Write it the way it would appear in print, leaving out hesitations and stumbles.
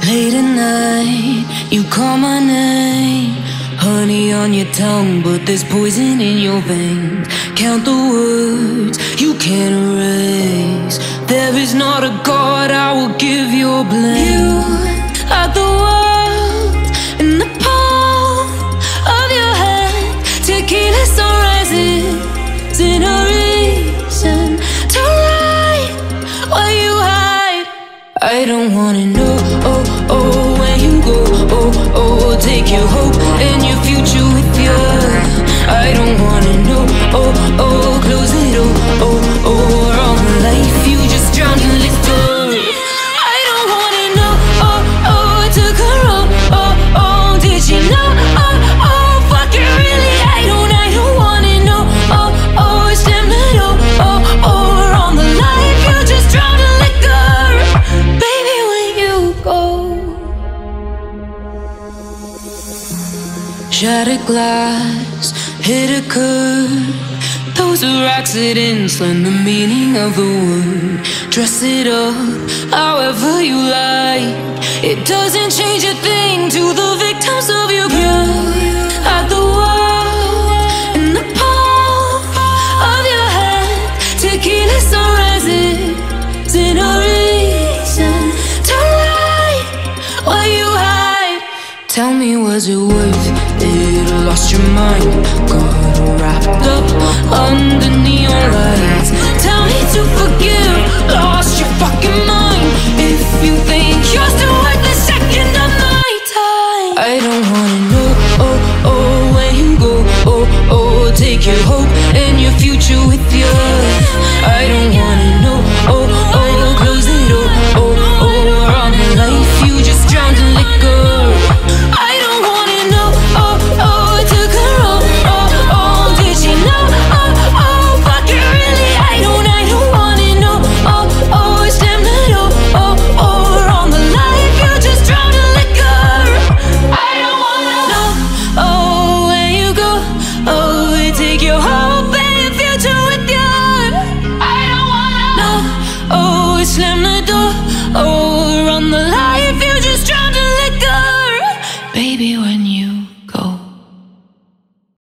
Late at night, you call my name. Honey on your tongue, but there's poison in your veins. Count the words you can't erase. There is not a God, I will give your blame. You are the world in the palm of your hand. Tequila sunrises in a reason to write what you hide. I don't wanna know, where you go, take your hope and your future with you. I don't wanna know, close it, we're on the life you just drowned in liquor. I don't wanna know, took her did she know, fuck it really, I don't wanna know, it's them that, we're on the life you just drowned in liquor. Baby, when you go, shattered glass, hit a curve. Those are accidents, learn the meaning of the word. Dress it up however you like. It doesn't change a thing to the victims of your crime. At the world in the palm of your hand. Tequila sunrises in a reason to write what you hide. Tell me, was it worth it? Lost your mind, got wrapped up under neon lights. Tell me to forgive, lost your fucking mind. If you think you're still worth the second of my time. I don't wanna know, where you go, take your hope and your future with you. I don't wanna know, close it, we're on the life you just drowned in liquor. I don't wanna know, took her did she know, fuck it really, I don't wanna know, it's them that, we're on the life you just drowned in liquor. I don't wanna know, where you go, take your hope and your future with you. I don't wanna know, it's them